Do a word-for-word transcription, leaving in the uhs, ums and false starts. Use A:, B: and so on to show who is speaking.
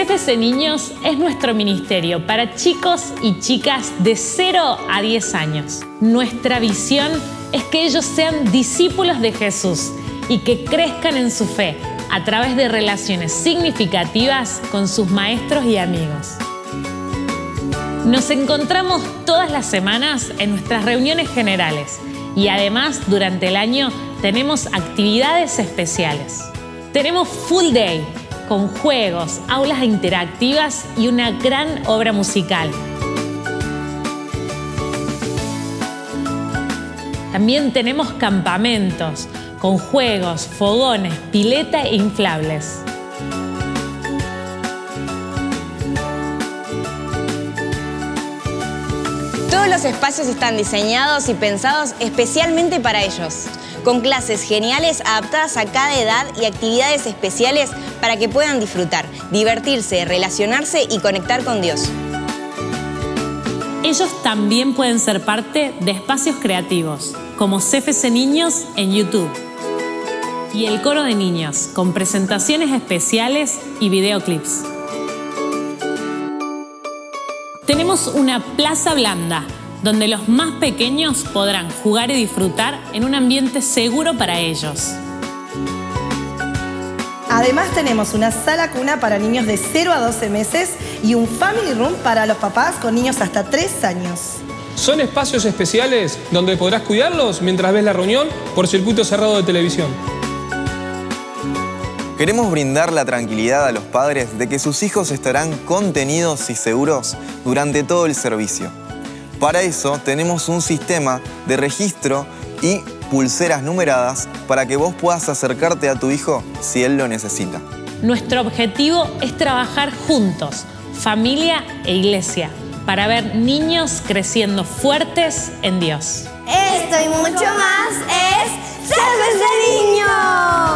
A: C F C Niños es nuestro ministerio para chicos y chicas de cero a diez años. Nuestra visión es que ellos sean discípulos de Jesús y que crezcan en su fe a través de relaciones significativas con sus maestros y amigos. Nos encontramos todas las semanas en nuestras reuniones generales y además durante el año tenemos actividades especiales. Tenemos Full Day con juegos, aulas interactivas y una gran obra musical. También tenemos campamentos con juegos, fogones, pileta e inflables.
B: Todos los espacios están diseñados y pensados especialmente para ellos, con clases geniales adaptadas a cada edad y actividades especiales para que puedan disfrutar, divertirse, relacionarse y conectar con Dios.
A: Ellos también pueden ser parte de espacios creativos, como C F C Niños en YouTube y el Coro de Niños, con presentaciones especiales y videoclips. Tenemos una plaza blanda, donde los más pequeños podrán jugar y disfrutar en un ambiente seguro para ellos.
C: Además tenemos una sala cuna para niños de cero a doce meses y un family room para los papás con niños hasta tres años.
D: Son espacios especiales donde podrás cuidarlos mientras ves la reunión por circuito cerrado de televisión.
E: Queremos brindar la tranquilidad a los padres de que sus hijos estarán contenidos y seguros durante todo el servicio. Para eso tenemos un sistema de registro y pulseras numeradas para que vos puedas acercarte a tu hijo si él lo necesita.
A: Nuestro objetivo es trabajar juntos, familia e iglesia, para ver niños creciendo fuertes en Dios.
F: Esto y mucho más es C F C Niños.